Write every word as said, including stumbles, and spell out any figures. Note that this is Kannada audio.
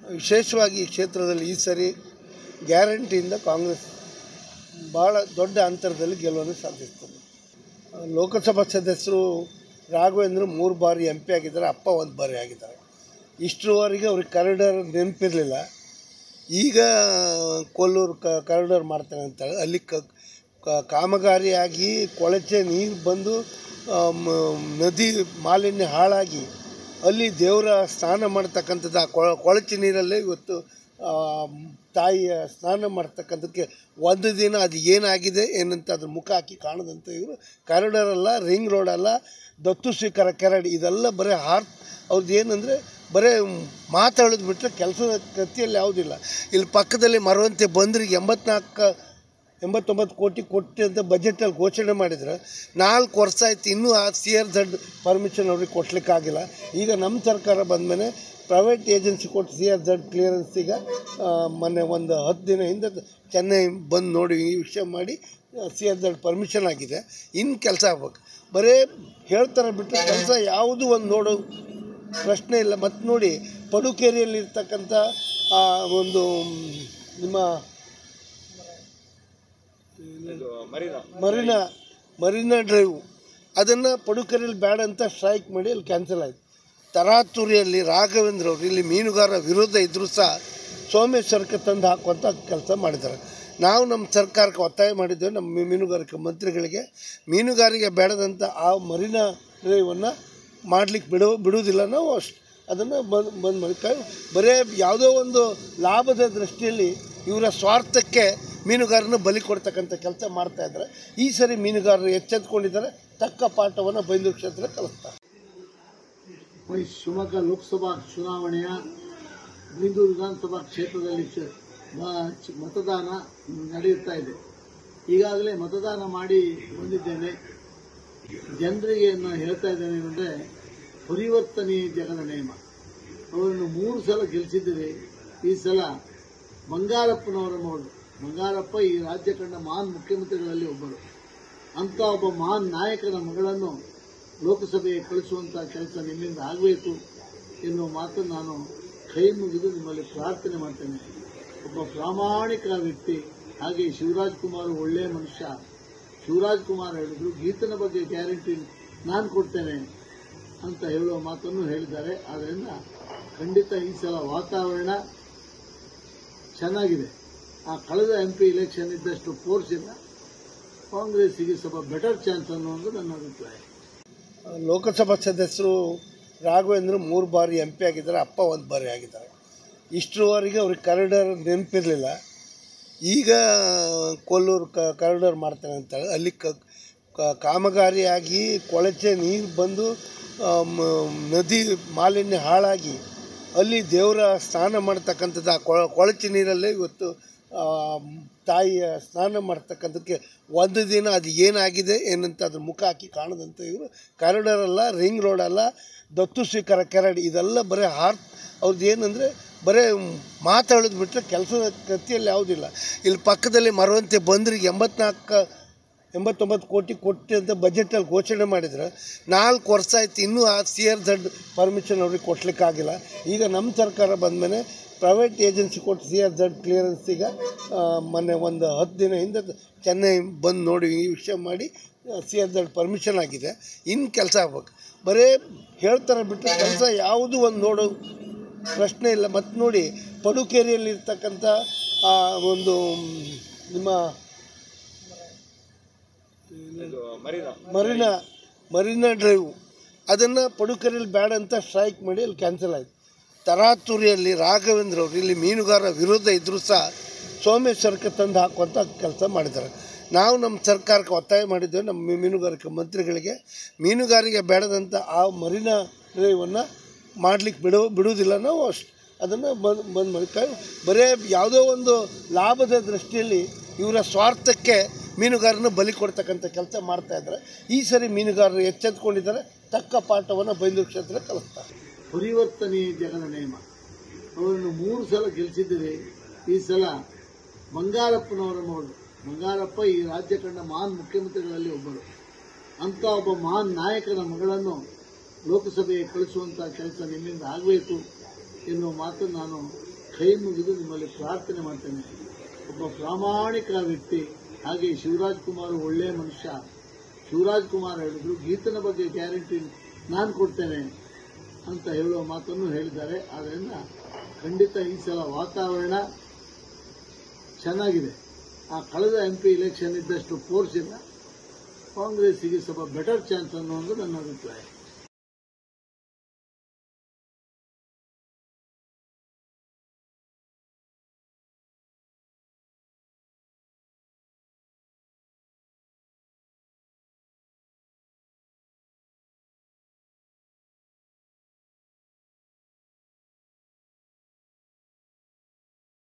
ವಿಶೇಷವಾಗಿ ಈ ಕ್ಷೇತ್ರದಲ್ಲಿ ಈ ಸರಿ ಗ್ಯಾರಂಟಿಯಿಂದ ಕಾಂಗ್ರೆಸ್ ಭಾಳ ದೊಡ್ಡ ಅಂತರದಲ್ಲಿ ಗೆಲುವನ್ನು ಸಾಧಿಸ್ತದೆ. ಲೋಕಸಭಾ ಸದಸ್ಯರು ರಾಘವೇಂದ್ರ ಮೂರು ಬಾರಿ ಎಂ ಪಿ ಆಗಿದ್ದಾರೆ, ಅಪ್ಪ ಒಂದು ಬಾರಿ ಆಗಿದ್ದಾರೆ. ಇಷ್ಟರವರೆಗೆ ಅವ್ರಿಗೆ ಕಾರಿಡಾರ್ ನೆನಪಿರಲಿಲ್ಲ. ಈಗ ಕೊಲ್ಲೂರು ಕ ಕಾರಿಡಾರ್ ಮಾಡ್ತಾನೆ ಅಂತೇಳಿ ಅಲ್ಲಿ ಕ ಕಾಮಗಾರಿಯಾಗಿ ಕೊಳಚೆ ನೀರು ಬಂದು ನದಿ ಮಾಲಿನ್ಯ ಹಾಳಾಗಿ ಅಲ್ಲಿ ದೇವರ ಸ್ನಾನ ಮಾಡ್ತಕ್ಕಂಥದ್ದು ಆ ಕೊಳಚೆ ನೀರಲ್ಲೇ ಇವತ್ತು ತಾಯಿಯ ಸ್ನಾನ ಮಾಡ್ತಕ್ಕಂಥದ್ದಕ್ಕೆ ಒಂದು ದಿನ ಅದು ಏನಾಗಿದೆ ಏನಂತ ಅದ್ರ ಮುಖ ಹಾಕಿ ಕಾಣದಂತ ಇವರು ಕಾರಿಡಾರ್ ಅಲ್ಲ, ರಿಂಗ್ ರೋಡ್ ಅಲ್ಲ, ದತ್ತು ಸ್ವೀಕಾರ ಕೆರಡ್ ಇದೆಲ್ಲ ಬರೀ ಹಾರ್ಟ್ ಅವ್ರದ್ದು ಏನಂದರೆ ಬರೀ ಮಾತಾಡೋದು ಬಿಟ್ಟರೆ ಕೆಲಸದ ಕತ್ತಿಯಲ್ಲಿ ಯಾವುದಿಲ್ಲ. ಇಲ್ಲಿ ಪಕ್ಕದಲ್ಲಿ ಮರವಂತೆ ಬಂದ್ರಿಗೆ ಎಂಬತ್ನಾಲ್ಕು ಎಂಬತ್ತೊಂಬತ್ತು ಕೋಟಿ ಕೊಟ್ಟು ಅಂತ ಬಜೆಟಲ್ಲಿ ಘೋಷಣೆ ಮಾಡಿದ್ರೆ ನಾಲ್ಕು ವರ್ಷ ಆಯ್ತು, ಇನ್ನೂ ಆ ಸಿ ಆರ್ ಝಡ್ ಪರ್ಮಿಷನ್ ಅವ್ರಿಗೆ ಕೊಡಲಿಕ್ಕಾಗಿಲ್ಲ. ಈಗ ನಮ್ಮ ಸರ್ಕಾರ ಬಂದಮೇಲೆ ಪ್ರೈವೇಟ್ ಏಜೆನ್ಸಿ ಕೊಟ್ಟು ಸಿ ಆರ್ ಝಡ್ ಕ್ಲಿಯರೆನ್ಸ್ ಈಗ ಮೊನ್ನೆ ಒಂದು ಹತ್ತು ದಿನ ಹಿಂದೆ ಚೆನ್ನೈ ಬಂದು ನೋಡಿ ಈ ವಿಷಯ ಮಾಡಿ ಸಿ ಆರ್ ಝಡ್ ಪರ್ಮಿಷನ್ ಆಗಿದೆ. ಇನ್ನು ಕೆಲಸ ಆಗ್ಬೇಕು. ಬರೀ ಹೇಳ್ತಾರೆ ಬಿಟ್ಟರೆ ಕೆಲಸ ಯಾವುದು ಒಂದು ನೋಡೋ ಪ್ರಶ್ನೆ ಇಲ್ಲ. ಮತ್ತು ನೋಡಿ ಪಡುಕೇರಿಯಲ್ಲಿರ್ತಕ್ಕಂಥ ಒಂದು ನಿಮ್ಮ ಮರೀನಾ ಮರೀನಾ ಡ್ರೈವ್ ಅದನ್ನು ಪಡುಕೇರಿಯಲ್ಲಿ ಬೇಡ ಅಂತ ಸ್ಟ್ರೈಕ್ ಮಾಡಿ ಅಲ್ಲಿ ಕ್ಯಾನ್ಸಲ್ ಆಯಿತು. ತರಾತುರಿಯಲ್ಲಿ ರಾಘವೇಂದ್ರ ಅವರು ಇಲ್ಲಿ ಮೀನುಗಾರ ವಿರೋಧ ಇದ್ದರೂ ಸಹ ಸೋಮೇಶ್ವರಕ್ಕೆ ತಂದು ಹಾಕುವಂಥ ಕೆಲಸ ಮಾಡಿದ್ದಾರೆ. ನಾವು ನಮ್ಮ ಸರ್ಕಾರಕ್ಕೆ ಒತ್ತಾಯ ಮಾಡಿದ್ದೇವೆ, ನಮ್ಮ ಮೀನುಗಾರಿಕೆ ಮಂತ್ರಿಗಳಿಗೆ ಮೀನುಗಾರಿಕೆ ಬೇಡದಂಥ ಆ ಮರೀನಾ ಡ್ರೈವನ್ನು ಮಾಡಲಿಕ್ಕೆ ಬಿಡೋ ಬಿಡುವುದಿಲ್ಲ. ನಾವು ಅಷ್ಟು ಅದನ್ನು ಬಂದ್ ಬಂದ್ ಮಾಡಿ ಬರೇ ಯಾವುದೋ ಒಂದು ಲಾಭದ ದೃಷ್ಟಿಯಲ್ಲಿ ಇವರ ಸ್ವಾರ್ಥಕ್ಕೆ ಮೀನುಗಾರನ ಬಲಿ ಕೊಡ್ತಕ್ಕಂಥ ಕೆಲಸ ಮಾಡ್ತಾಯಿದ್ದಾರೆ. ಈ ಸರಿ ಮೀನುಗಾರರು ಎಚ್ಚೆತ್ಕೊಂಡಿದ್ದಾರೆ, ತಕ್ಕ ಪಾಠವನ್ನು ಬೈಂದೂರು ಕ್ಷೇತ್ರ ಕಲಿಸ್ತಾರೆ. ಶಿವಮೊಗ್ಗ ಲೋಕಸಭಾ ಚುನಾವಣೆಯ ಬೈಂದೂರು ವಿಧಾನಸಭಾ ಕ್ಷೇತ್ರದಲ್ಲಿ ಮತದಾನ ನಡೆಯುತ್ತಾ ಇದೆ. ಈಗಾಗಲೇ ಮತದಾನ ಮಾಡಿ ಬಂದಿದ್ದೇನೆ. ಜನರಿಗೆ ನಾನು ಹೇಳ್ತಾ ಇದ್ದೇನೆ ಏನಂದರೆ, ಪರಿವರ್ತನೆಯ ಜಗದ ನೇಮ. ಅವರನ್ನು ಮೂರು ಸಲ ಗೆಲ್ಲಿಸಿದ್ದೀವಿ. ಈ ಸಲ ಬಂಗಾರಪ್ಪನವರ ಮಗಳು. ಬಂಗಾರಪ್ಪ ಈ ರಾಜ್ಯ ಕಂಡ ಮಹಾನ್ ಮುಖ್ಯಮಂತ್ರಿಗಳಲ್ಲಿ ಒಬ್ಬರು. ಅಂಥ ಒಬ್ಬ ಮಹಾನ್ ನಾಯಕನ ಮಗಳನ್ನು ಲೋಕಸಭೆಗೆ ಕಳಿಸುವಂಥ ಕೆಲಸ ನಿಮ್ಮಿಂದ ಆಗಬೇಕು ಎನ್ನುವ ಮಾತನ್ನು ನಾನು ಕೈ ಮುಗಿದು ನಿಮ್ಮಲ್ಲಿ ಪ್ರಾರ್ಥನೆ ಮಾಡ್ತೇನೆ. ಒಬ್ಬ ಪ್ರಾಮಾಣಿಕ ವ್ಯಕ್ತಿ. ಹಾಗೆ ಶಿವರಾಜ್ ಕುಮಾರ್ ಒಳ್ಳೆಯ ಮನುಷ್ಯ. ಶಿವರಾಜ್ ಕುಮಾರ್ ಹೇಳಿದ್ರು, ಗೀತನ ಬಗ್ಗೆ ಗ್ಯಾರಂಟಿ ನಾನು ಕೊಡ್ತೇನೆ ಅಂತ ಹೇಳುವ ಮಾತನ್ನು ಹೇಳಿದ್ದಾರೆ. ಆದ್ದರಿಂದ ಖಂಡಿತ ಈ ಸಲ ವಾತಾವರಣ ಚೆನ್ನಾಗಿದೆ. ಆ ಕಳೆದ ಎಂ ಪಿ ಇಲೆಕ್ಷನ್ ಇದ್ದಷ್ಟು ಫೋರ್ಸ್ ಇಲ್ಲ. ಕಾಂಗ್ರೆಸ್ಸಿಗೆ ಸ್ವಲ್ಪ ಬೆಟರ್ ಚಾನ್ಸ್ ಅನ್ನೋದು ನನ್ನ ಅಭಿಪ್ರಾಯ. ಲೋಕಸಭಾ ಸದಸ್ಯರು ರಾಘವೇಂದ್ರ ಮೂರು ಬಾರಿ ಎಂ ಪಿ ಆಗಿದ್ದಾರೆ, ಅಪ್ಪ ಒಂದು ಬಾರಿ ಆಗಿದ್ದಾರೆ. ಇಷ್ಟರವರೆಗೆ ಅವ್ರಿಗೆ ಕಾರಿಡಾರ್ ನೆನಪಿರಲಿಲ್ಲ. ಈಗ ಕೊಲ್ಲೂರು ಕ ಕಾರಿಡಾರ್ ಮಾಡ್ತಾನೆ ಅಂತೇಳಿ ಅಲ್ಲಿ ಕ ಕಾಮಗಾರಿಯಾಗಿ ಕೊಳಚೆ ನೀರು ಬಂದು ನದಿ ಮಾಲಿನ್ಯ ಹಾಳಾಗಿ ಅಲ್ಲಿ ದೇವರ ಸ್ನಾನ ಮಾಡ್ತಕ್ಕಂಥದ್ದು ಆ ಕೊಳಚೆ ನೀರಲ್ಲೇ ಇವತ್ತು ತಾಯಿಯ ಸ್ನಾನ ಮಾಡ್ತಕ್ಕಂಥದ್ದಕ್ಕೆ ಒಂದು ದಿನ ಅದು ಏನಾಗಿದೆ ಏನಂತ ಅದ್ರ ಮುಖ ಹಾಕಿ ಕಾಣದಂತ ಇವರು ಕಾರಿಡಾರ್ ಅಲ್ಲ, ರಿಂಗ್ ರೋಡ್ ಅಲ್ಲ, ದತ್ತು ಸ್ವೀಕಾರ ಕೆರಡ್ ಇದೆಲ್ಲ ಬರೀ ಹಾರ್ಟ್ ಅವ್ರದ್ದು ಏನಂದರೆ ಬರೀ ಮಾತಾಡೋದು ಬಿಟ್ಟರೆ ಕೆಲಸದ ಕತ್ತಿಯಲ್ಲಿ ಯಾವುದಿಲ್ಲ. ಇಲ್ಲಿ ಪಕ್ಕದಲ್ಲಿ ಮರವಂತೆ ಬಂದ್ರಿಗೆ ಎಂಬತ್ನಾಲ್ಕು ಎಂಬತ್ತೊಂಬತ್ತು ಕೋಟಿ ಕೊಟ್ಟು ಅಂತ ಬಜೆಟಲ್ಲಿ ಘೋಷಣೆ ಮಾಡಿದ್ರೆ ನಾಲ್ಕು ವರ್ಷ ಆಯ್ತು, ಇನ್ನೂ ಆ ಸಿ ಆರ್ ಝಡ್ ಪರ್ಮಿಷನ್ ಅವ್ರಿಗೆ ಕೊಡಲಿಕ್ಕಾಗಿಲ್ಲ. ಈಗ ನಮ್ಮ ಸರ್ಕಾರ ಬಂದಮೇಲೆ ಪ್ರೈವೇಟ್ ಏಜೆನ್ಸಿ ಕೊಟ್ಟು ಸಿ ಆರ್ ಝಡ್ ಕ್ಲಿಯರೆನ್ಸ್ ಈಗ ಮೊನ್ನೆ ಒಂದು ಹತ್ತು ದಿನ ಹಿಂದೆ ಚೆನ್ನೈ ಬಂದು ನೋಡಿ ಈ ವಿಷಯ ಮಾಡಿ ಸಿ ಆರ್ ಝಡ್ ಪರ್ಮಿಷನ್ ಆಗಿದೆ. ಇನ್ನು ಕೆಲಸ ಆಗ್ಬೇಕು. ಬರೀ ಹೇಳ್ತಾರೆ ಬಿಟ್ಟರೆ ಕೆಲಸ ಯಾವುದು ಒಂದು ನೋಡೋ ಪ್ರಶ್ನೆ ಇಲ್ಲ. ಮತ್ತು ನೋಡಿ ಪಡುಕೇರಿಯಲ್ಲಿರ್ತಕ್ಕಂಥ ಒಂದು ನಿಮ್ಮ ಮರೀನಾ ಮರೀನಾ ಡ್ರೈವ್ ಅದನ್ನು ಪಡುಕೇರಿಯಲ್ಲಿ ಬೇಡ ಅಂತ ಸ್ಟ್ರೈಕ್ ಮಾಡಿ ಅಲ್ಲಿ ಕ್ಯಾನ್ಸಲ್ ಆಯಿತು. ತರಾತುರಿಯಲ್ಲಿ ರಾಘವೇಂದ್ರ ಅವರು ಇಲ್ಲಿ ಮೀನುಗಾರ ವಿರೋಧ ಇದ್ದರೂ ಸಹ ಸೋಮೇಶ್ವರಕ್ಕೆ ತಂದು ಹಾಕುವಂಥ ಕೆಲಸ ಮಾಡಿದ್ದಾರೆ. ನಾವು ನಮ್ಮ ಸರ್ಕಾರಕ್ಕೆ ಒತ್ತಾಯ ಮಾಡಿದ್ದೇವೆ, ನಮ್ಮ ಮೀನುಗಾರಿಕೆ ಮಂತ್ರಿಗಳಿಗೆ ಮೀನುಗಾರಿಕೆ ಬೇಡದಂಥ ಆ ಮರೀನಾ ಡ್ರೈವನ್ನು ಮಾಡಲಿಕ್ಕೆ ಬಿಡೋ ಬಿಡುವುದಿಲ್ಲ. ನಾವು ಅಷ್ಟು ಅದನ್ನು ಬಂದ್ ಬಂದ್ ಮಾಡಿ ಬರೀ ಯಾವುದೋ ಒಂದು ಲಾಭದ ದೃಷ್ಟಿಯಲ್ಲಿ ಇವರ ಸ್ವಾರ್ಥಕ್ಕೆ ಮೀನುಗಾರನ ಬಲಿ ಕೊಡ್ತಕ್ಕಂಥ ಕೆಲಸ ಮಾಡ್ತಾಯಿದ್ದಾರೆ. ಈ ಸರಿ ಮೀನುಗಾರರು ಎಚ್ಚೆತ್ಕೊಂಡಿದ್ದಾರೆ, ತಕ್ಕ ಪಾಠವನ್ನು ಬೈಂದೂರು ಕ್ಷೇತ್ರ ಕಲಿಸ್ತಾರೆ. ಪರಿವರ್ತನೆಯ ಜಗದ ನೇಮ. ಅವರನ್ನು ಮೂರು ಸಲ ಗೆಲ್ಲಿಸಿದ್ದೀವಿ. ಈ ಸಲ ಬಂಗಾರಪ್ಪನವರ ಮಗಳು. ಬಂಗಾರಪ್ಪ ಈ ರಾಜ್ಯ ಕಂಡ ಮಹಾನ್ ಮುಖ್ಯಮಂತ್ರಿಗಳಲ್ಲಿ ಒಬ್ಬರು. ಅಂಥ ಒಬ್ಬ ಮಹಾನ್ ನಾಯಕನ ಮಗಳನ್ನು ಲೋಕಸಭೆಗೆ ಕಳಿಸುವಂಥ ಕೆಲಸ ನಿಮ್ಮಿಂದ ಆಗಬೇಕು ಎನ್ನುವ ಮಾತನ್ನು ನಾನು ಕೈ ಮುಗಿದು ನಿಮ್ಮಲ್ಲಿ ಪ್ರಾರ್ಥನೆ ಮಾಡ್ತೇನೆ. ಒಬ್ಬ ಪ್ರಾಮಾಣಿಕ ವ್ಯಕ್ತಿ, ಹಾಗೆ ಶಿವರಾಜ್ ಕುಮಾರ್ ಒಳ್ಳೆಯ ಮನುಷ್ಯ. ಶಿವರಾಜ್ ಕುಮಾರ್ ಹೇಳಿದ್ರು ಗೀತನ ಬಗ್ಗೆ ಗ್ಯಾರಂಟಿ ನಾನು ಕೊಡ್ತೇನೆ ಅಂತ ಹೇಳುವ ಮಾತನ್ನು ಹೇಳಿದ್ದಾರೆ. ಆದ್ದರಿಂದ ಖಂಡಿತ ಈ ಸಲ ವಾತಾವರಣ ಚೆನ್ನಾಗಿದೆ. ಆ ಕಳೆದ ಎಂ ಪಿ ಇಲೆಕ್ಷನ್ ಇದ್ದಷ್ಟು ಫೋರ್ಸ್ ಇಲ್ಲ. ಕಾಂಗ್ರೆಸ್ಸಿಗೆ ಸ್ವಲ್ಪ ಬೆಟರ್ ಚಾನ್ಸ್ ಅನ್ನೋದು ನನ್ನ ಅಭಿಪ್ರಾಯ.